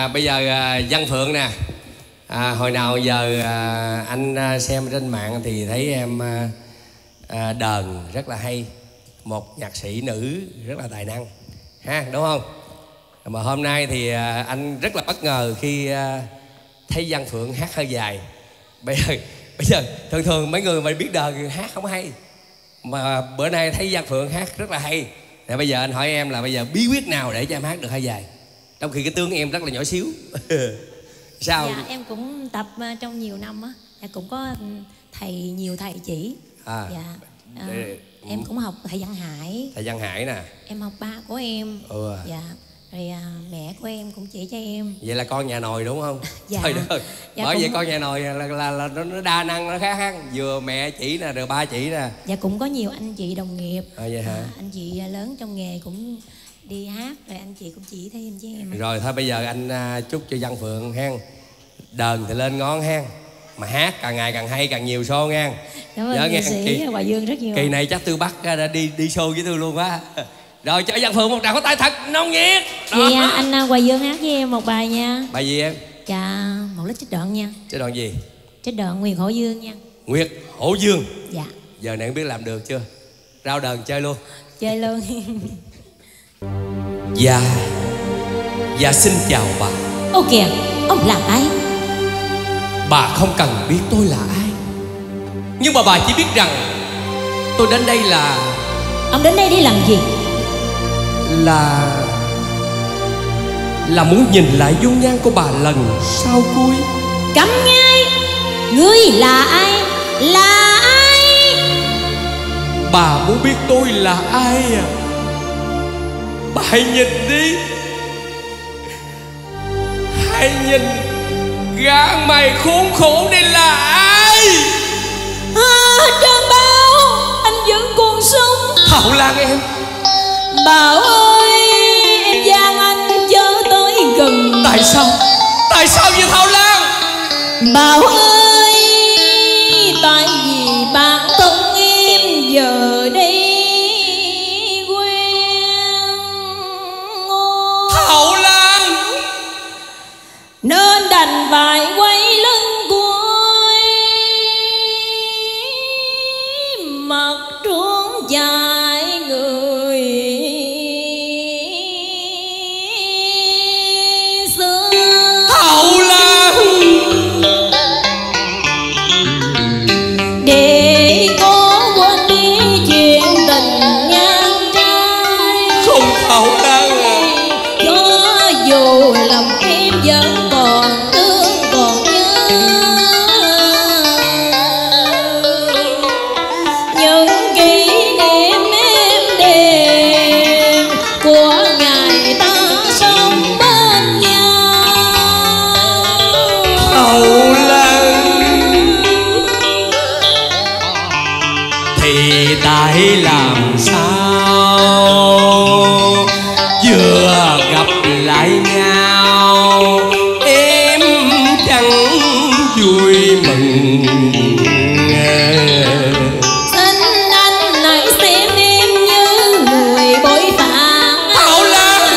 Bây giờ Văn Phượng nè, hồi nào giờ anh xem trên mạng thì thấy em đờn rất là hay, một nhạc sĩ nữ rất là tài năng ha, đúng không? Mà hôm nay thì anh rất là bất ngờ khi thấy Văn Phượng hát hơi dài. Bây giờ thường mấy người mà biết đờn hát không hay, mà bữa nay thấy Văn Phượng hát rất là hay. Thì bây giờ anh hỏi em là bây giờ bí quyết nào để cho em hát được hơi dài, trong khi cái tướng em rất là nhỏ xíu. Sao? Dạ em cũng tập trong nhiều năm á, cũng có nhiều thầy chỉ. Em cũng học thầy Văn Hải. Thầy Văn Hải nè. Em học ba của em. Dạ. Rồi mẹ của em cũng chỉ cho em. Vậy là con nhà nồi đúng không? Dạ. Trời đất. Dạ, bởi vậy con nhà nồi là nó đa năng, nó khác. Vừa mẹ chỉ nè, rồi ba chỉ nè. Dạ cũng có nhiều anh chị đồng nghiệp. Vậy hả? Anh chị lớn trong nghề cũng đi hát, rồi anh chị cũng chỉ thêm cho em. Rồi thôi bây giờ anh chúc cho Văn Phượng hen, đờn thì lên ngón hen, mà hát càng ngày càng hay, càng nhiều show nha. Cảm ơn nghệ sĩ Hoài Dương rất nhiều. Kỳ này chắc Tư Bắc đã đi show với Tư luôn quá. Rồi cho Văn Phượng một tràng pháo tay thật nồng nhiệt. Vậy anh Hoài Dương hát với em một bài nha. Bài gì em? Dạ, một lít trích đoạn nha. Trích đoạn gì? Trích đoạn Nguyệt Hổ Dương nha. Nguyệt Hổ Dương. Dạ. Giờ này không biết làm được chưa? Rao đờn chơi luôn. Chơi luôn. Dạ xin chào bà. Ô kìa, ông là ai? Bà không cần biết tôi là ai, nhưng mà bà chỉ biết rằng tôi đến đây là... Ông đến đây đi làm gì? Là muốn nhìn lại dung nhan của bà lần sau cuối. Cấm ngay. Ngươi là ai? Là ai? Bà muốn biết tôi là ai à? Bà hãy nhìn đi. Hãy nhìn gã mày khốn khổ đây là ai? Trần Bảo, anh vẫn còn sống. Thảo Lan em. Bảo ơi, em gian anh chớ tới gần. Tại sao? Tại sao vậy Thảo Lan? Bảo ơi, tại vì bản thân em giờ đây quen Thảo Lan, nên đành phải quay lưng cuối, mặt trốn dài người xưa. Thảo Lan, để có quên đi chuyện tình ngang trai. không Thảo Lan à. Cho dù lòng em vẫn còn thương còn nhớ những kỷ niệm êm đềm của ngày ta sống bên nhau. Thảo Lan, thì tại làm sao vừa gặp lại nhau em chẳng vui mừng. Xin anh hãy xem em như người bội phạt. Thảo Lan,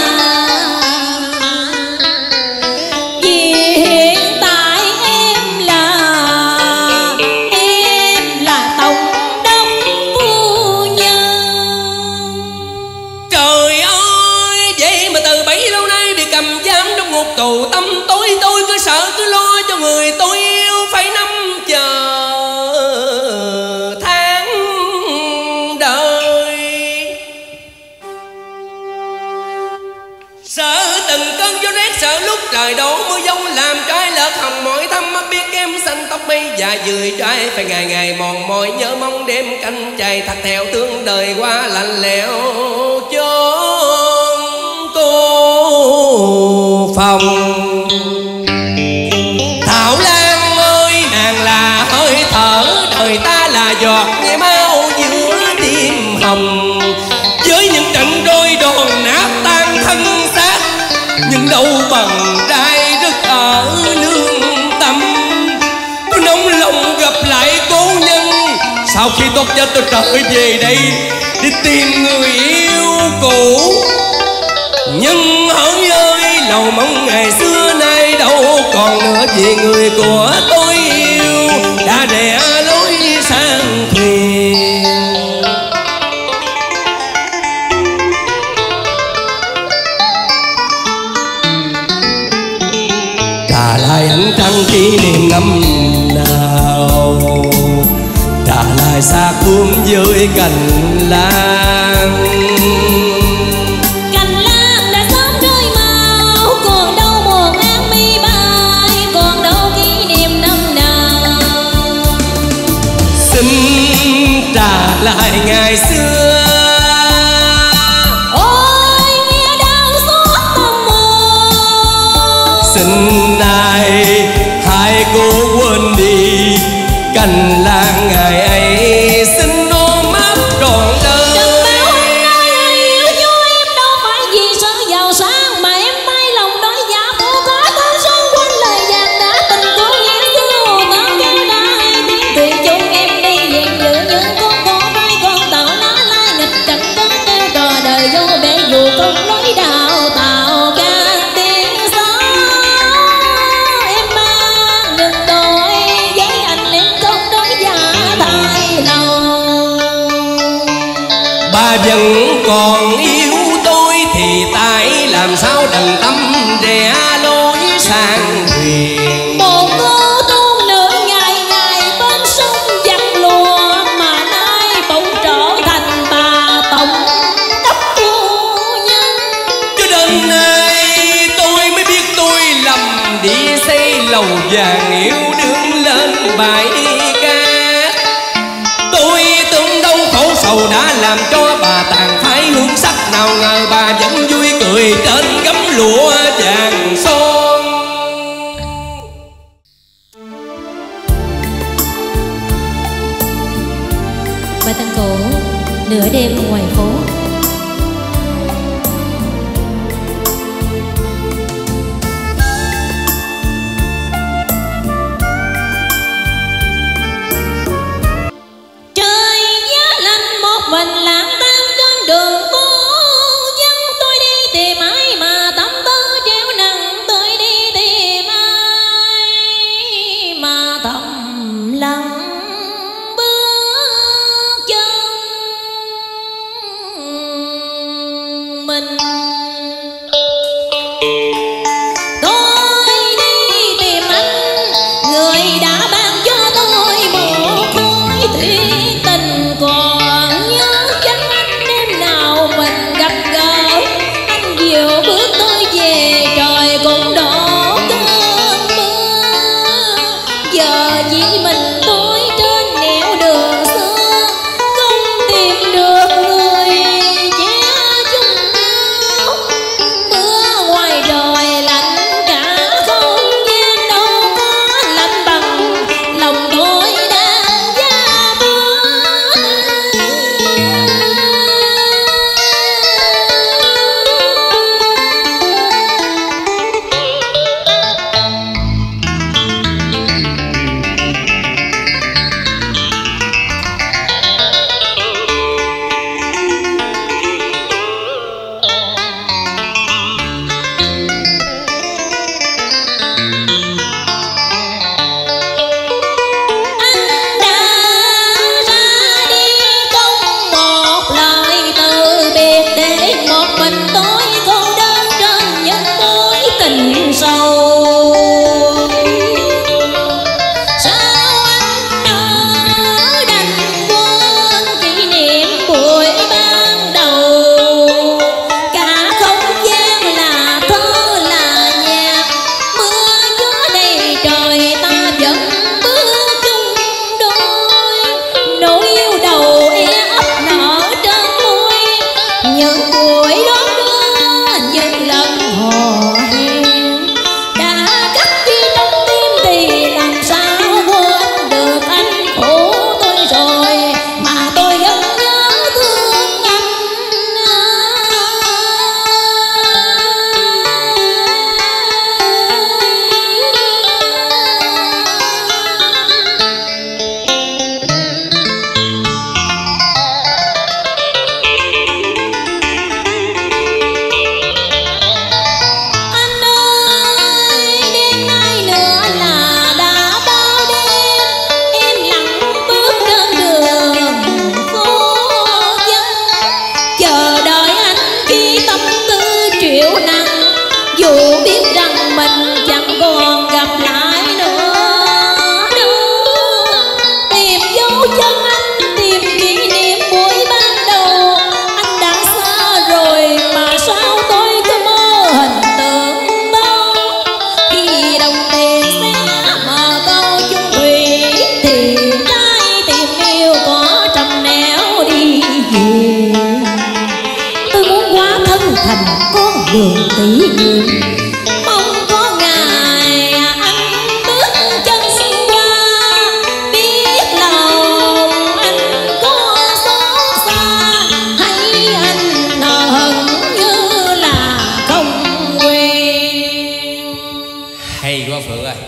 vì hiện tại em là tổng đốc phu nhân. trời ơi, vậy mà từ bấy lâu nay bị cầm giam trong ngục tù tâm tối, tôi cứ sợ cứ lo cho người tôi yêu, phải năm chờ tháng đời. Sợ từng cơn gió rét, sợ lúc trời đổ mưa giông làm trai lợt hồng mỏi thăm mắt biết em xanh tóc mây và dười trai phải ngày ngày mòn mỏi nhớ mong đêm canh chày thật theo tương đời qua lạnh lẽo chốn cô phòng. Thảo Lan ơi, nàng là hơi thở đời ta, là giọt nhẹ máu giữa tim hồng. Với những trận đôi đòn nát tan thân xác, những đâu bằng đai rứt ở lương tâm. Tôi nóng lòng gặp lại cố nhân, sau khi tốt chết tôi trở về đây đi tìm người yêu cũ. Nhưng hỡi ơi, lầu mong ngày xưa đâu còn nữa, vì người của tôi yêu đã rẽ lối sang thuyền. Trả lại ánh trăng kỷ niệm năm nào, trả lại xác ướm dưới cành lan. Cành lan đã sớm rơi màu, còn đâu một áng mi bay, còn đâu kỷ niệm năm nào. Xin trả lại ngày xưa, ôi nghe đau xót tâm hồn. xin ai hai cô quên đi cành lan ngày ấy, xin ôm ấp trọn đời. Đừng bao anh nói yêu cho em đâu phải vì sợ giàu sang, mà em may lòng đói dạ phụ có tên son quên lời vàng đã tình của em xưa. Có kêu đã hai tiếng thủy chung em đi vẹn dự những con cò bay con tàu lá lai nghịch cảnh có kêu trò đời vô bể dù con lối đào tạo ca tiếng gió. Em mang đừng đổi với anh em không đối giả thay lòng. Bà vẫn còn yêu tôi thì tại làm sao đành tâm rẽ lối sang thuyền. Một cô tu nữ ngày ngày bên sông giặt lụa, mà nay bỗng trở thành bà tổng đốc phu nhân. Cho đến nay tôi mới biết tôi lầm đi xây lầu vàng yêu đương lên bãi cát. Tôi tưởng đâu khổ sầu đã làm cho bà tàn phái hương sắc, nào ngờ bà vẫn vui cười trên gấm lụa vàng son. Bài tân cổ nửa đêm ngoài phố. Trời giá lạnh một mình lãng tan trên đường phố dân, tôi đi tìm ai mà tâm tư treo nặng, tôi đi tìm ai mà thầm lặng bước chân mình. Tôi đi tìm anh, người đã ban cho tôi một khối thủy tình, còn nhớ chăng anh đêm nào mình gặp gỡ. Anh dìu bước tôi về trời cũng đổ cơn mưa, giờ chỉ mình tôi trên nẻo đường xưa, không tìm được người che chung áo. Mưa ngoài trời lạnh cả không gian, đâu có lạnh bằng lòng tôi đang giá bữa. Anh đã ra đi không một lời từ biệt, để một mình tôi cô đơn trên những mối tình sâu. Sao anh nỡ đành quên kỷ niệm buổi ban đầu, cả không gian là thơ là nhạc, mưa gió đầy trời ta vẫn bước chung đôi. Nỗi yêu đầu e ấp nở trên môi, những buổi đón đưa những lần hò hẹn đã biết rằng mình chẳng còn gặp lại nữa đâu. Tìm dấu chân anh, tìm kỷ niệm buổi ban đầu. Anh đã xa rồi mà sao tôi cứ mơ hình tượng đó. Khi đồng tiền sẽ mở câu chung thủy thì trái tim yêu có trăm nẻo đi về. Tôi muốn hóa thân thành con đường kỷ niệm, mong có ngày anh bước chân qua, biết lòng anh có xót xa, hay anh hận như là không quen. Hay quá Phượng ơi.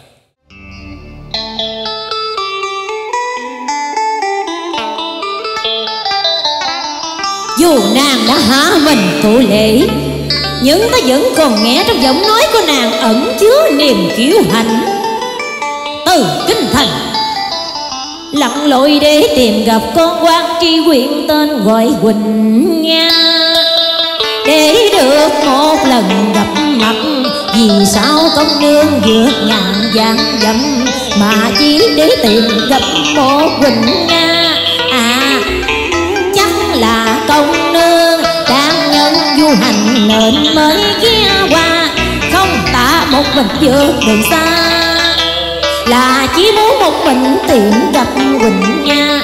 Dù nàng đã hạ mình thụ lễ, nhưng ta vẫn còn nghe trong giọng nói của nàng ẩn chứa niềm kiêu hãnh. Từ kinh thành lặn lội để tìm gặp con quan tri huyện tên gọi Quỳnh Nga, để được một lần gặp mặt. Vì sao công nương vượt ngàn vạn dặm mà chỉ để tìm gặp một Quỳnh Nga? À, chắc là công nương đang nhân du hành nên mới ghé qua, không tạ một mình vượt đường xa, là chỉ muốn một mình tìm gặp Quỳnh Nga.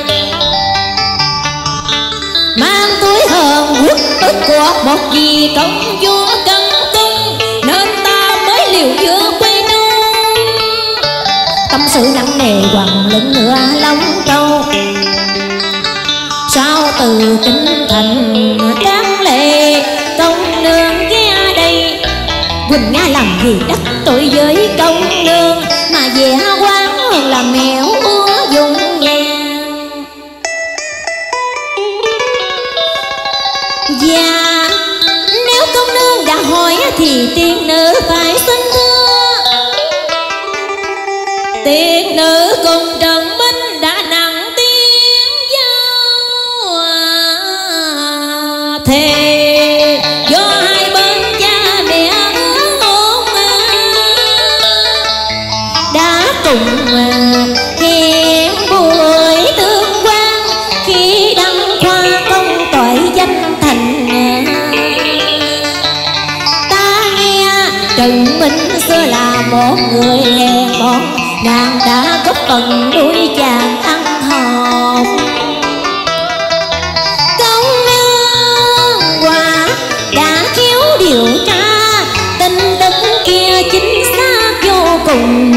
Mang túi hờn quốc ức của một vị công vua cấm cung, nên ta mới liều giữa quê nương. Tâm sự nặng nề quằn lưng ngựa Long Châu, sao từ kinh thành đáng lệ công nương ghé đây. Quỳnh Nga làm gì đắc tội với công nương mà về quán hơn là mèo úa dùng nhàn. Và nếu công nương đã hỏi thì tiên nữ phải xin thưa. Tiên nữ cùng Trần Minh đã nặng tiếng giao thề, do hai bên cha mẹ ước hôn đã cùng hẹn buổi tương quan khi đăng khoa công tội danh thành. Ta nghe Trần Minh xưa là một người hèn mọn, nàng đã góp phần nuôi chàng ăn học. Công nương quả đã khéo điều tra, tin tức kia chính xác vô cùng.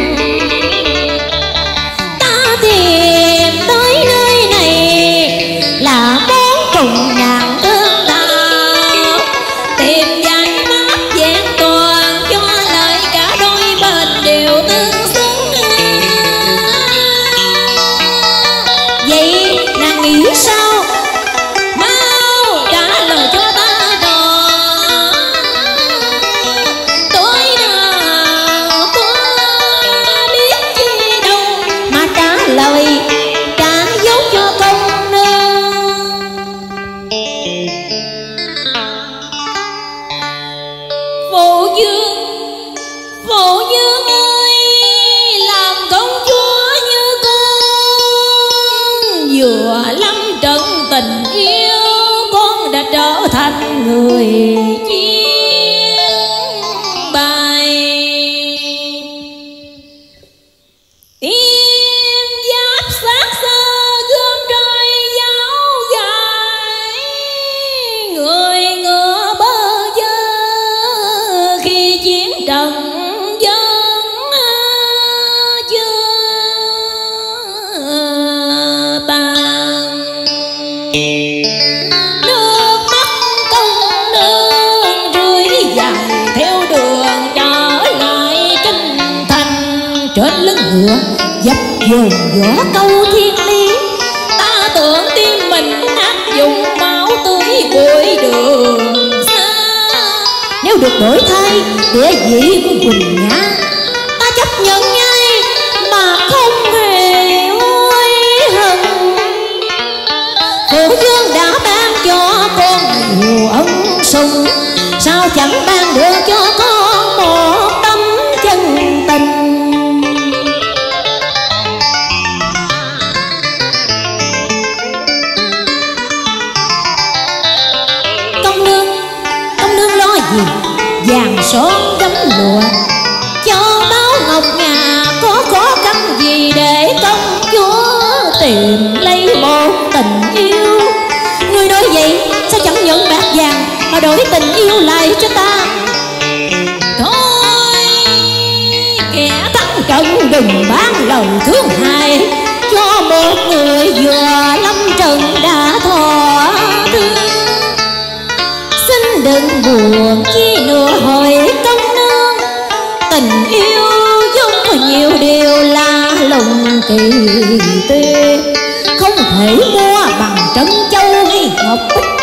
Ta tìm tới nơi này là muốn cùng nàng tương tạo, tìm giải pháp vẹn toàn cho lời cả đôi bên đều tương xứng. Vậy nàng nghĩ sao? Mau trả lời cho ta rõ. Tôi nào có biết chi đâu mà trả lời, trả dấu cho công nương. Phụ vương ơi, làm công chúa như con, vừa lâm trận tình yêu con đã trở thành người chiến bài. Yên giáp sát sơ gươm roi giáo gài, người ngựa bơ vơ khi chiến trận dân chưa tàn. Nước mắt công nương rơi dài theo đường trở lại kinh thành. Trên lưng ngựa dập dồn võ câu thiên lý, ta tưởng tim mình áp dụng máu tươi bụi đường xa. Nếu được đổi thay địa vị của Quỳnh Nga, ta chấp nhận ngay mà không hề hối hận. Phụ vương đã ban cho con nhiều ân sủng, sao chẳng ban được cho con lụa, cho báo ngọc ngà có khó khăn gì để công chúa tìm lấy một tình yêu. Ngươi nói vậy sao chẳng nhận bạc vàng mà đổi tình yêu lại cho ta? Thôi kẻ thắng trận đừng bán lời thương hại cho một người vừa lâm trận đã thọ thương. Xin đừng buồn chi nữa hồi công nương, tình yêu vốn có nhiều điều là lùng kỳ tuyệt, không thể mua bằng trân châu hay ngọc bích